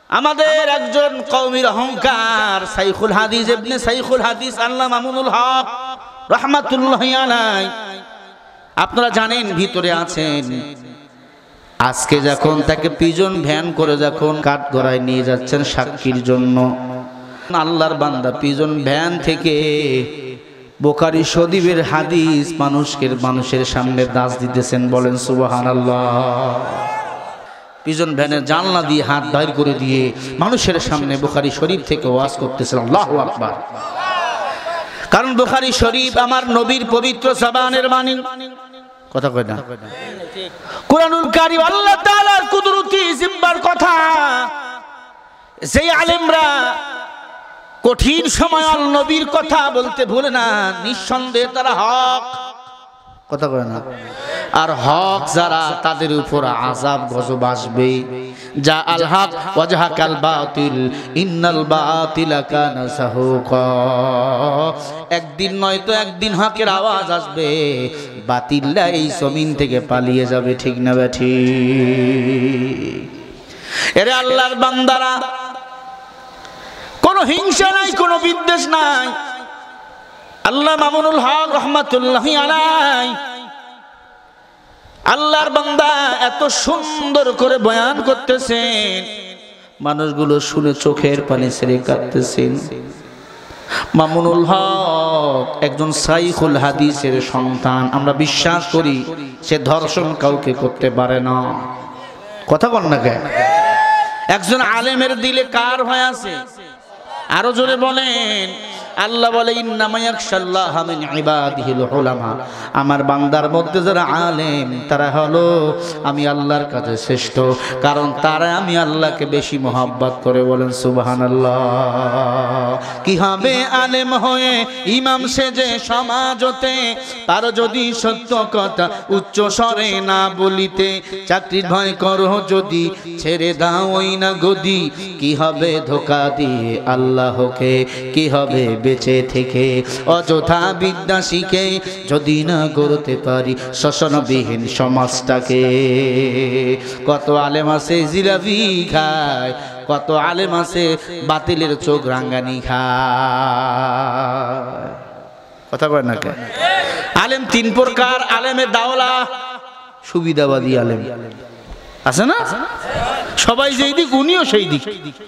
আমাদের একজন কওমির অহংকার শাইখুল হাদিস ইবনে শাইখুল হাদিস আল্লামা মামুনুল হক রাহমাতুল্লাহি আলাইহি, আপনারা জানেন ভিতরে আছেন। আজকে যখন তাকে পিজন ভ্যান করে যখন কাঠগড়ায় নিয়ে যাচ্ছেন সাক্ষীর জন্য, আল্লাহর বান্দা পিজন ভ্যান থেকে বুখারী শরীফের হাদিস মানুষের সামনে দাস দিতেছেন। বলেন সুবহানাল্লাহ। পিজন ভ্যানের জানলা দিয়ে হাত বাইর করে দিয়ে মানুষের সামনে বুখারী শরীফ থেকে ওয়াজ করতেছেন। আল্লাহু আকবার। কারণ বুখারী শরীফ আমার নবীর পবিত্র জবানের বাণী। কথা কয় না? কুরআনুল কারীম আল্লাহ তাআলার কুদরতি জিম্মার কথা। যেই আলেমরা কঠিন সময় আল নবীর কথা বলতে ভুলে না, নিঃসন্দেহে তারা হক। কথা কয় না? আর হক যারা, তাদের উপর আযাব গজব আসবে। যা আল হক ওয়াজহাকাল বাতিল ইন্নাল বাতিলা কানা যাহুকা। একদিন নয়তো একদিন হকের আওয়াজ আসবে, বাতিলরা এই জমিন থেকে পালিয়ে যাবে। ঠিক না বেঠি? এরে আল্লাহর বান্দারা, কোনো হিংসা নাই, কোনো বিদ্বেষ নাই। আল্লাহ মামুনুল হক রাহমাতুল্লাহি আলাইহি, আল্লাহর বান্দা এত সুন্দর করে বয়ান করতেছেন, মানুষগুলো শুনে চোখের পানি ছেড়ে কাঁদতেছেন। মামুনুল হক একজন শাইখুল হাদিসের সন্তান। আমরা বিশ্বাস করি সে ধর্ষণ কাউকে করতে পারে না। কথা বল না কেন? একজন আলেমের দিলে কার ভয় আছে? আরো জোরে বলেন। আল্লাহ বলে ইন্নামা ইয়াখশাল্লাহা মিন ইবাদিহিল উলামা। আমার বান্দার মধ্যে যারা আলেম, তারা হলো আমি আল্লাহর কাছে শ্রেষ্ঠ, কারণ তারা আমি আল্লাহকে বেশি মহব্বত করে। বলেন সুবহানাল্লাহ। কি হবে আলেম হয়ে ইমাম সেজে সমাজতে, তার যদি সত্য কথা উচ্চ স্বরে না বলিতে, চাকরির ভয় করো যদি ছেড়ে দাও ওই না গদি, কি হবে ধোঁকা দিয়ে আল্লাহকে, কি হবে বেঁচে থেকে অযথা বিদ্যা শিখে, যদি না গড়তে পারি শোষণবিহীন সমাজটাকে। কত আলেম আছে জিলাপি খায়, কত আলেম আছে বাতিলের চোখ রাঙ্গানি খায়। কথা কয় না কেন? আলেম তিন প্রকার। আলেমের দাওলা সুবিধাবাদী আলেম আছে না? সবাই যেই দিক উনিও সেই দিক।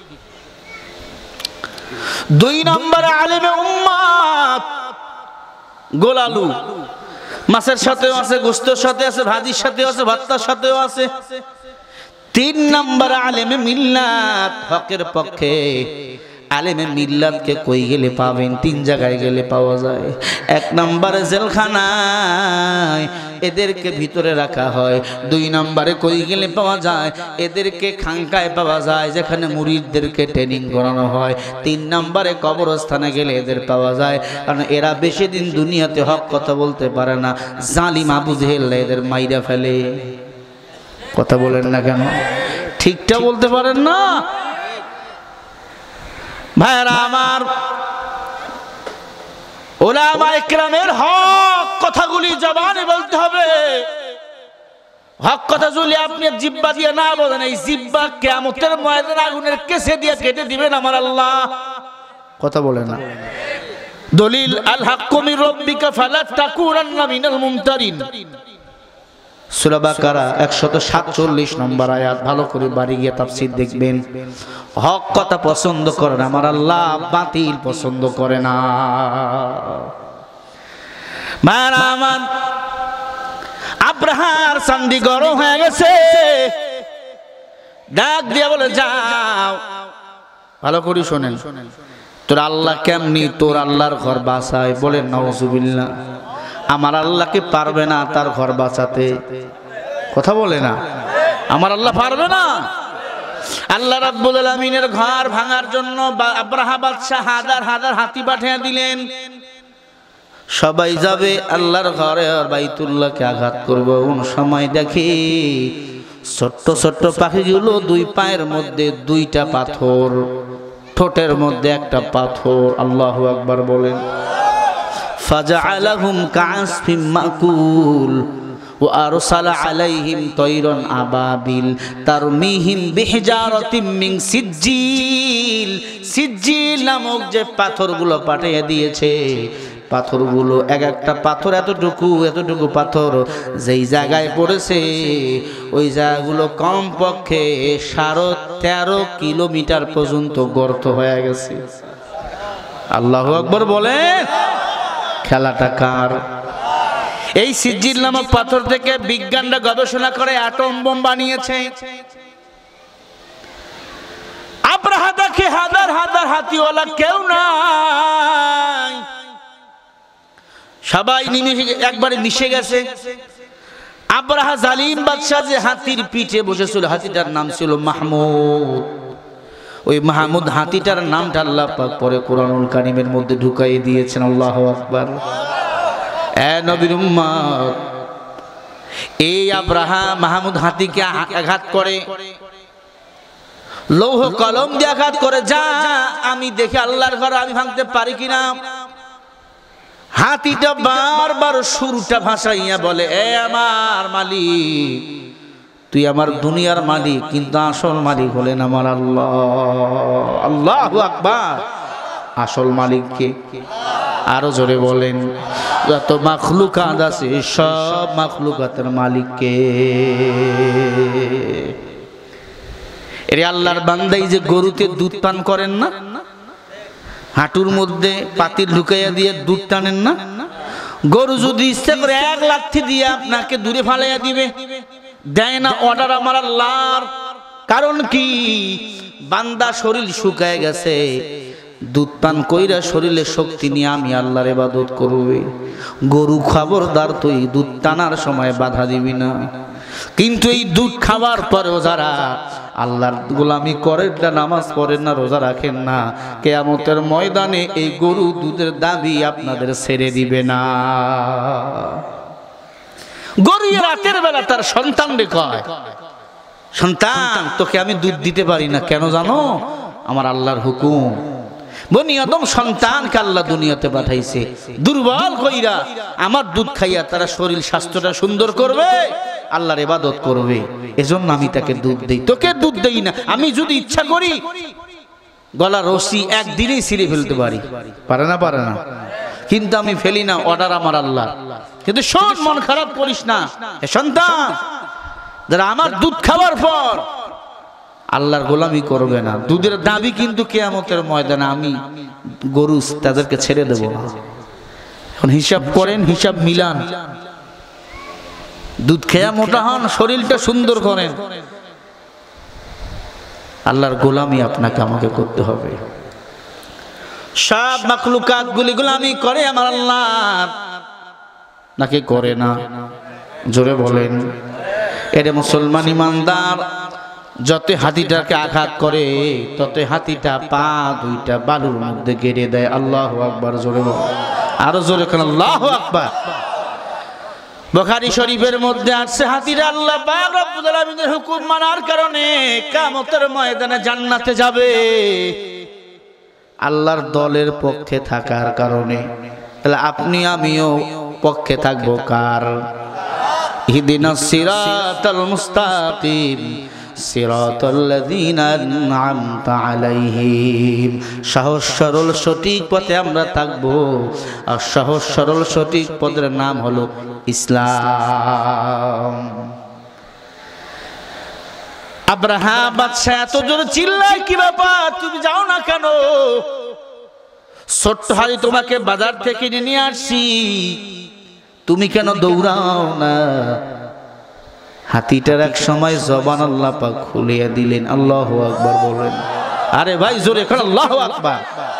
দুই নম্বরে আলেমে উম্মাত, গোলালু, মাছের সাথেও আছে, গোস্তের সাথে আছে, ভাজির সাথেও আছে, ভর্তার সাথেও আছে। তিন নম্বরে আলেমে মিল্লাত, হকের পক্ষে। আলেমে মিল্লাতকে কই গেলে পাবেন? তিন জায়গায় গেলে পাওয়া যায়। এক নম্বরে জেলখানায় এদেরকে ভিতরে রাখা হয়। দুই নম্বরে কই গেলে পাওয়া যায়? এদেরকে খানকায় পাওয়া যায়, যেখানে মুরিদদেরকে ট্রেনিং করানো হয়। তিন নম্বরে কবরস্থানে গেলে এদের পাওয়া যায়, কারণ এরা বেশি দিন দুনিয়াতে হক কথা বলতে পারে না। জালিম আবু জেহেল এদের মাইরা ফেলে। কথা বলেন না কেন? ঠিকটা বলতে পারেন না ভাইরা আমার? উলামা ইকরামের হক কথাগুলি জবানে বলতে হবে। হক কথা যদি আপনি জিহ্বা দিয়ে না বলেন, এই জিহ্বা কিয়ামতের ময়দানে আগুনের কেসে দিয়ে কেটে দিবেন আমার আল্লাহ। কথা বলে না? দলিল আল হাক্কু মির রাব্বিকা ফালা তাকুনান্না মিনাল মুমতারিন। সূরা বাকারা 147 নম্বর আয়াত। ভালো করে বাড়ি গিয়ে তাফসীর দেখবেন। হক কথা পছন্দ করে না আমার আল্লাহ, বাতিল পছন্দ করে না। মারামান আব্রাহার চান্দি গরম হয়ে গেছে, ডাক দিয়া বলে যাও। ভালো করে শোনেন, তোর আল্লাহ কেমনি তোর আল্লাহর ঘর বাঁচায়? বলেন নাউজুবিল্লাহ। আমার আল্লাহকে পারবে না তার ঘর বাঁচাতে? কথা বলে না? আমার আল্লাহ পারবে না? আল্লাহ রাব্বুল আলামিনের ঘর ভাঙার জন্য আব্রাহা বাদশাহ হাজার হাজার হাতি পাঠিয়ে দিলেন। সবাই যাবে আল্লাহর ঘরে, আর বাইতুল্লাহকে আঘাত করবে। কোন সময় দেখি ছোট্ট ছোট্ট পাখিগুলো দুই পায়ের মধ্যে দুইটা পাথর, ঠোঁটের মধ্যে একটা পাথর। আল্লাহু আকবার বলেন। ফাজআলাহুম কাআসফিম মাকুল। ওয়া আরসালা আলাইহিম তায়রান আবাবিল তারমিহিম বিহিজারাতিম মিন সিজ্জিল। সিজ্জিল নামক যে পাথরগুলো পাঠিয়ে দিয়েছে, পাথরগুলো এক একটা পাথর এতটুকু পাথর যেই জায়গায় পড়েছে ওই জায়গাগুলো কমপক্ষে 13.5 কিলোমিটার পর্যন্ত গর্ত হয়ে গেছে। আল্লাহু আকবার বলেন। খেলাটা কার? এই সিজ্জিল নামক পাথর থেকে বিজ্ঞানরা গবেষণা করে অ্যাটম বোম বানিয়েছে। আব্রাহা দেখে হাজার হাজার হাতিওয়ালা, কেউ নাই, সবাই একবারে মিশে গেছে। আব্রাহা জালিম বাদশাহ যে হাতির পিঠে বসেছিল, হাতিটার নাম ছিল মাহমুদ। ওই মাহমুদ হাতিটার নামটা আল্লাহ পাক পরে কোরআনুল কারীমের মধ্যে ঢুকাই দিয়েছেন। আল্লাহু আকবার। এ নবীর উম্মত, এই আব্রাহা মাহমুদ হাতিকে আঘাত করে, লৌহ কলম দিয়ে আঘাত করে, যা আমি দেখি আল্লাহর ঘর আমি ভাঙতে পারি কিনা। হাতিটা বারবার সুরটা ভাসাইয়া বলে, এ আমার মালিক, তুই আমার দুনিয়ার মালিক, কিন্তু আসল মালিক হলেন আমার আল্লাহ। আল্লাহু আকবার। আসল মালিক কে? আরো জোরে বলেন। যত মাখলুকাত আছে সব মাখলুকাতের মালিক কে? এরে আল্লাহর বান্দাই যে গরুতে দুধ পান করেন না, হাঁটুর মধ্যে পাতিল ঢুকাইয়া দিয়ে দুধ টানেন না, গরু যদি ইচ্ছা করে 1 লাথি দিয়ে আপনাকে দূরে ফালাইয়া দিবে, দেয় না অর্ডার আমার আল্লাহর। কারণ কি? বান্দা শরীর শুকায় গেছে, দুধ পান কইরা শরীরে শক্তি নিয়ে আমি আল্লাহর ইবাদত করবে। গরু খবরদার, তুই দুধ টানার সময় বাধা দিবি না। কিন্তু এই দুধ খাওয়ার পরেও যারা আল্লাহর গোলামি করেন না, নামাজ পড়েন না, রোজা রাখেন না, কিয়ামতের ময়দানে এই গরু দুধের দাবি আপনাদের ছেড়ে দিবে না। গরু রাতের বেলা তার সন্তানরে কয়, সন্তান তোকে আমি দুধ দিতে পারি না, কেন জানো? আমার আল্লাহর হুকুম। বনি আদম সন্তানকে আল্লাহ দুনিয়াতে পাঠাইছে দুর্বল কইরা, আমার দুধ খাইয়া তারা শরীর স্বাস্থ্যটা সুন্দর করবে, আল্লাহর ইবাদত করবে, এজন্য আমি তাকে দুধ দেই, তোকে দুধ দেই না। আমি যদি ইচ্ছা করি গলা রশি একদিনেই ছিঁড়ে ফেলতে পারি, পারে না? পারে না। কিন্তু আমি ফেলি না, অর্ডার আমার আল্লাহ। কিন্তু শোন, মন খারাপ করিস না, সন্তান যারা আমার দুধ খাওয়ার পর আল্লাহর গোলামি করবে না, দুধের দাবি কিন্তু কিয়ামতের ময়দানে আমি গরু তাদেরকে ছেড়ে দেব না। এখন হিসাব করেন, হিসাব মিলান, দুধ খেয়া মোটা হন, শরীরটা সুন্দর করেন, আল্লাহর গোলামি আপনাকে আমাকে করতে হবে। সব মাখলুকাত গুলি গোলামি করে আমার আল্লাহ, নাকি করে না? জোরে বলেন। এরে মুসলমান ইমানদার, যত হাতিটাকে আঘাত করে তত হাতিটা পা দুইটা বালুর মধ্যে গেড়ে দেয়। আল্লাহু আকবার। জোরে বলেন, আরো জোরে কেন? আল্লাহু আকবার। বুখারী শরীফের মধ্যে আছে, হাতিরা আল্লাহ পাক রব্বুল আলামিনের হুকুম মানার কারণে কিয়ামতের ময়দানে জান্নাতে যাবে, আল্লাহর দলের পক্ষে থাকার কারণে। তাহলে আপনি আমিও পক্ষে থাকবো কার? ইহদিনাস সিরাতাল মুস্তাকিম সিরাতাল্লাযীনা আন'আমতা আলাইহিম। সহজ সরল সঠিক পথে আমরা থাকবো, আর সহজ সরল সঠিক পথের নাম হলো ইসলাম। আব্রাহা বাদশা এত জোরে চিল্লায়, কি ব্যাপার, তুমি যাও না কেন? ছোট্ট হাতি তোমাকে বাজার থেকে নিয়ে আসছি, তুমি কেন দৌড়াও না? হাতিটার এক সময় জবান আল্লাহ পাক খুলিয়া দিলেন। আল্লাহু আকবার বলেন। আরে ভাই জোরে করে আল্লাহু আকবার।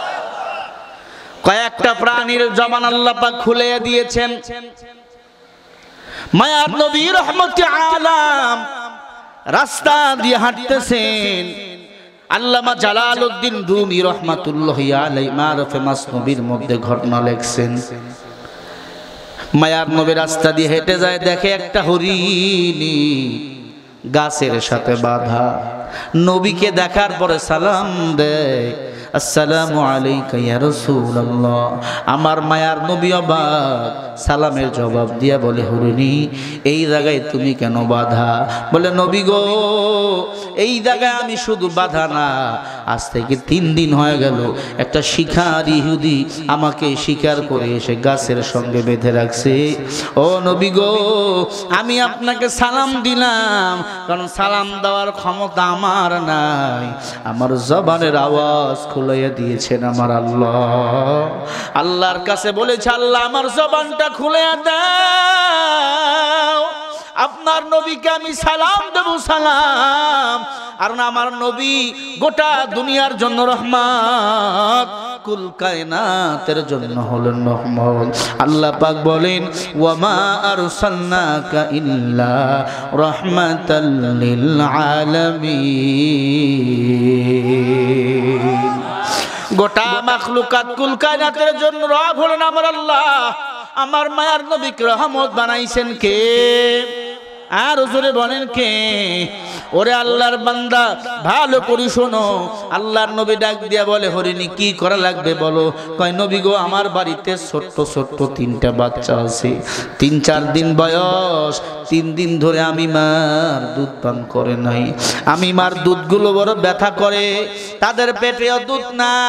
কয়েকটা প্রাণীর জবান আল্লাহ পাক খুলিয়া দিয়েছেন। মায়ার নবী রহমতে আলাম রাস্তা দিয়ে হাঁটতেছেন। আল্লামা জালালউদ্দিন রুমি রহমাতুল্লাহি আলাইহি মারুফে মাসনবীর মধ্যে ঘটনা লেখছেন। মায়ার নবী রাস্তা দিয়ে হেঁটে যায়, দেখে একটা হরিণী গাছের সাথে বাঁধা। নবীকে দেখার পরে সালাম দেয়, আসসালামু আলাইকা ইয়া রাসূলুল্লাহ। আমার মায়ার নবী অবাক, সালামের জবাব দিয়া বলে হরিণী এই জায়গায় তুমি কেন বাধা? বলে নবী গো এই জায়গায় আমি শুধু বাধা না, আজ থেকে 3 দিন হয়ে গেল একটা শিকার ইহুদি আমাকে শিকার করে এসে গাছের সঙ্গে বেঁধে রাখছে। ও নবী গো আমি আপনাকে সালাম দিলাম, কারণ সালাম দেওয়ার ক্ষমতা আমার নাই, আমার জবানের আওয়াজ খুলাইয়া দিয়েছেন আমার আল্লাহ। আল্লাহর কাছে বলেছে আল্লাহ আমার জবানটা খুলাইয়া দাও, আপনার নবীকে আমি সালাম দেব সালাম। আর না আমার নবী গোটা দুনিয়ার জন্য রহমত, কুল কায়নাতের জন্য হলেন রহমত। আল্লাহ পাক বলেন ওয়া মা আরসালনাকা ইল্লা রাহমাতাল লিল আলামিন। গোটা মাখলুকাত কুল কায়নাতের জন্য রব হলেন আমার আল্লাহ। আমার মায়ার নবীকে রহমত বানাইছেন কে? আর জোরে বলেন কে? ওরে আল্লাহর বান্দা ভালো করে শোনো, আল্লাহর নবী ডাক দিয়া বলে হরিণী কি করা লাগবে বলো? কয় নবী গো আমার বাড়িতে ছোট্ট ছোট্ট 3টা বাচ্চা আছে, 3-4 দিন বয়স, 3 দিন ধরে আমি মার দুধ পান করে নাই, আমি মার দুধগুলো বড় ব্যথা করে, তাদের পেটেও দুধ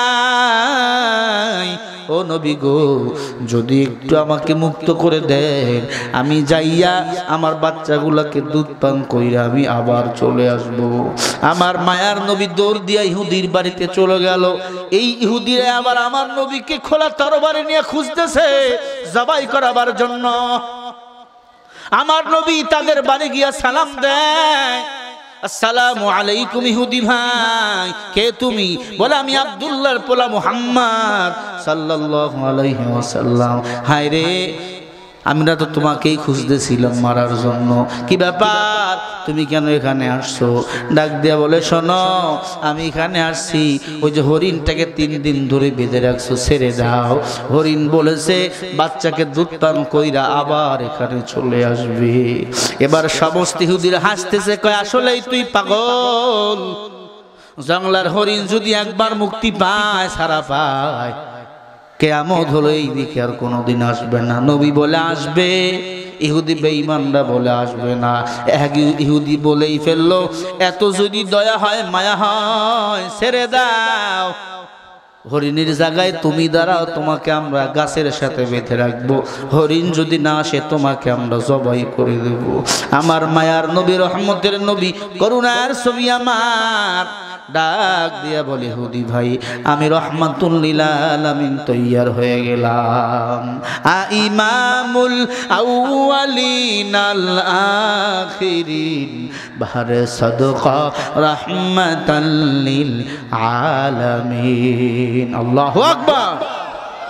নাই। ও নবী গো যদি একটু আমাকে মুক্ত করে দেন, আমি যাইয়া আমার বাচ্চাগুলোকে দুধ পান কইরা আমি আবার চলে আসব। আমার মায়ার নবী দৌড় দিয়া ইহুদির বাড়িতে চলে গেল। এই ইহুদিরা আবার আমার নবীকে খোলা তরবারি নিয়ে খুঁজতেছে জবাই করাবার জন্য। আমার নবী তাদের বাড়ি গিয়া সালাম দেয়, আসসালামু আলাইকুম ইহুদি ভাই, কে তুমি? বলে আমি আব্দুল্লাহর পোলা মুহাম্মদ সাল্লাল্লাহু আলাইহি ওয়াসাল্লাম। হায় রে আমরা তো তোমাকেই খুঁজতেছিলাম মারার জন্য, কি ব্যাপার তুমি কেন এখানে আসছো? ডাক দিয়া বলে শোনো আমি এখানে আসছি ওই যে হরিণটাকে 3 দিন ধরে বেঁধে রাখছো ছেড়ে দাও। হরিণ বলেছে বাচ্চাকে দুধ পান কইরা আবার এখানে চলে আসবে। এবার সমস্ত ইহুদিরা হাসতেছে, কয় আসলেই তুই পাগল, জঙ্গলার হরিণ যদি একবার মুক্তি পায় সারা পায়, কিয়ামত হলো এই দিকে আর কোনোদিন আসবে না। নবী বলে আসবে, ইহুদি বেঈমানরা বলে আসবে না। এক ইহুদি বলেই ফেললো এত যদি দয়া হয় মায়া হয় ছেড়ে দাও, হরিণের জায়গায় তুমি দাঁড়াও, তোমাকে আমরা গাছের সাথে বেঁধে রাখবো, হরিণ যদি না আসে তোমাকে আমরা জবাই করে দেব। আমার মায়ার নবী রহমতের নবী করুণার ছবি আমার ডাক দিয়া বলে হুদি ভাই আমি রহমাতুল লিল আলামিন তৈয়ার হয়ে গেলাম। ইমামুল আউয়ালিন আল আখিরিন বাহরে সাদকা রহমাতাল লিল আলামিন। আল্লাহু আকবার।